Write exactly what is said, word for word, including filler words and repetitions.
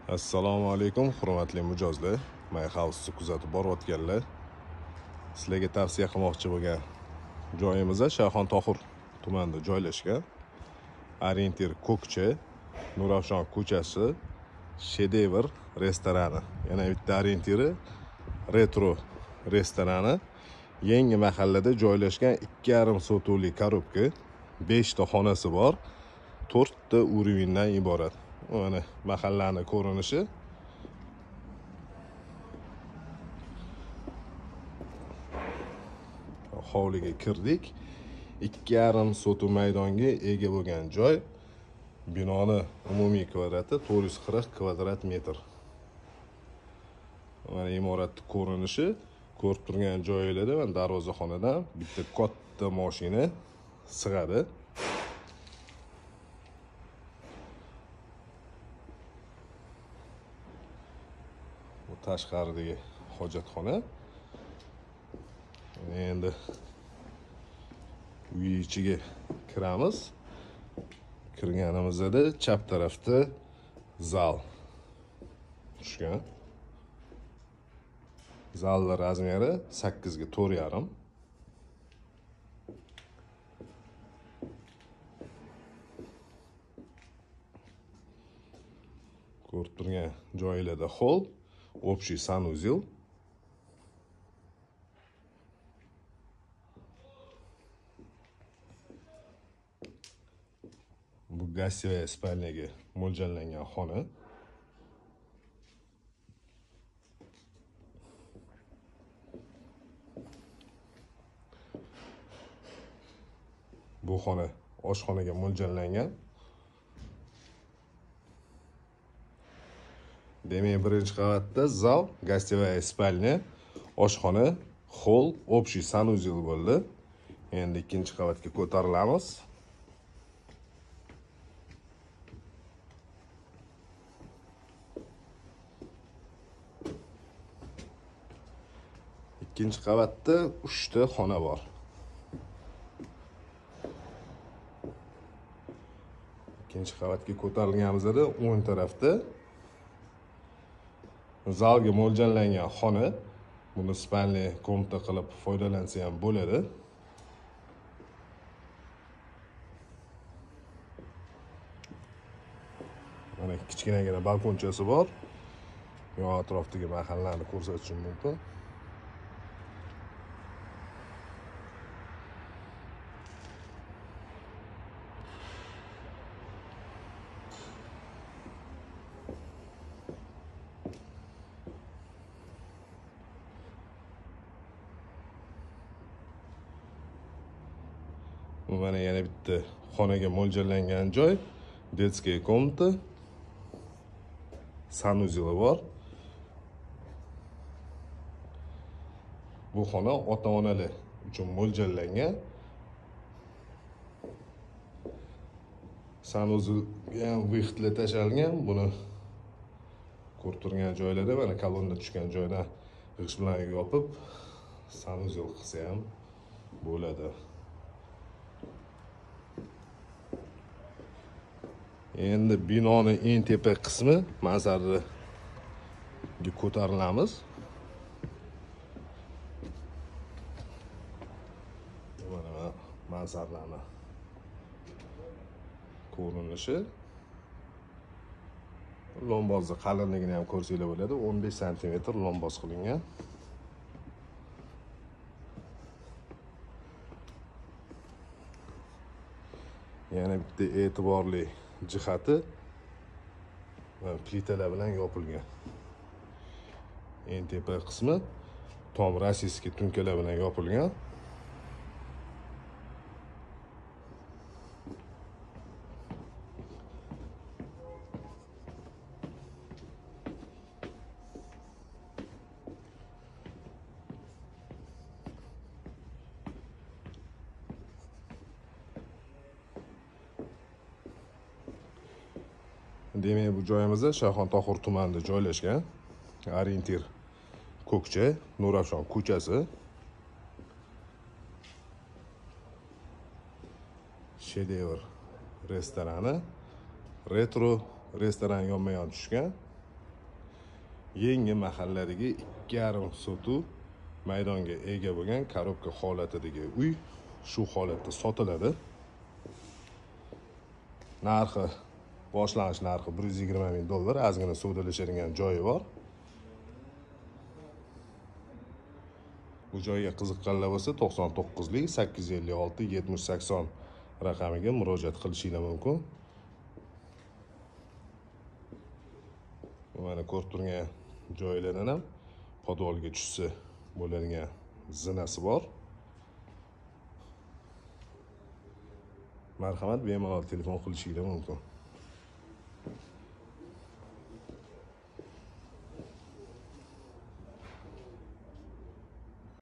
Assalomu alaykum, hurmatli mijozlar. My House kuzatib borayotganlar. Sizlarga tavsiya qilmoqchi bo'lgan joyimiz Shayxontaxur tumanida joylashgan. Oриентир Kukcha, Nurafshon ko'chasi, Shedevr restorani. Yana bitta Orientiri retro restorani. Yangi mahallada joylashgan ikki yarim sotuvlik karobka, besh ta xonasi bor, to'rt ta Urovingdan iborat. Mana mahallani ko'rinishi. Hovliga kirdik. ikki yarim sotuv maydonga ega bo'lgan joy. Binoni umumiy kvadrati to'rt yuz qirq kvadrat metr. Mana imoratning ko'rinishi. Ko'rib turgan joylarda va darvozaxonadan bitta katta mashina sig'adi. Bu tashqaridagi hojatxona. Endi uy ichiga kiramiz. Kirganimizda chap tarafda zal tushgan. Zalning razmeri sakkiz ga to'rt yarim. Ko'rib turgan joylarda hol, Общий Санузел. Bu gостевая spalniyaga mo'ljallangan xona. Bu xona oshxonaga mo'ljallangan. Demak, birinchi qavatda zal, gостевая spalnya, oshxona, hol, Общий Санузел bo'ldi. Endi ikkinchi qavatga ko'tarilamiz. Ikkinchi qavatda uchta xona bor. Ikkinchi qavatga ko'tarilganimizda o'ng tarafda zalga mo'ljallangan xona. Buni spalni komnata qilib foydalansa ham bo'ladi. Mana kichkinagina balkonchasi bor. Yon atrofdagi mahallani ko'rsatishim mumkin. Bu mana yana bitta xonaga mo'ljallangan joy. Детская komnata. Санузел bor. Bu xona ota-onalar uchun mo'ljallangan. Sanuzilga ham vixtlar tashalgan. Buni ko'rib turgan joylarda mana kolonna tushgan joydan g'isht bilan yopib sanuzil qilsa ham bo'ladi. Endi binoning eng tepa qismi manzaraga ko'tarilamiz. Mana manzaralarni ko'rinishi. Lombozni qalinligini ham ko'rsanglar bo'ladi. o'n besh santimetr lomboz qilingan. Yana bitta e'tiborli jihati plitalar bilan yopilgan. Eng tepa qismi tom rossiyskiy tunkalar bilan yopilgan. Demak, bu joyimiz Shayxontaxur tumanida joylashgan. Oриентир Kukcha, Nurafshon ko'chasi. Shedevr restorani, retro restoran yonma-yon tushgan. Yangi mahalladagi ikki yarim sotuv maydonga ega bo'lgan karobka holatidagi uy shu holatda sotiladi. Narxi, boshlanish narxi bir yuz yigirma ming dollar, ozgina savdolashadigan joyi bor. Bu joyga qiziqqanlar bo'lsa to'qson to'qqizlik sakkiz yuz ellik olti yetmish sakson raqamiga murojaat qilishingiz mumkin. Mana ko'rib turgan joylardan ham podvolga tushsa bo'ladigan zinasi bor. Marhamat, bemalol telefon qilishingiz mumkin.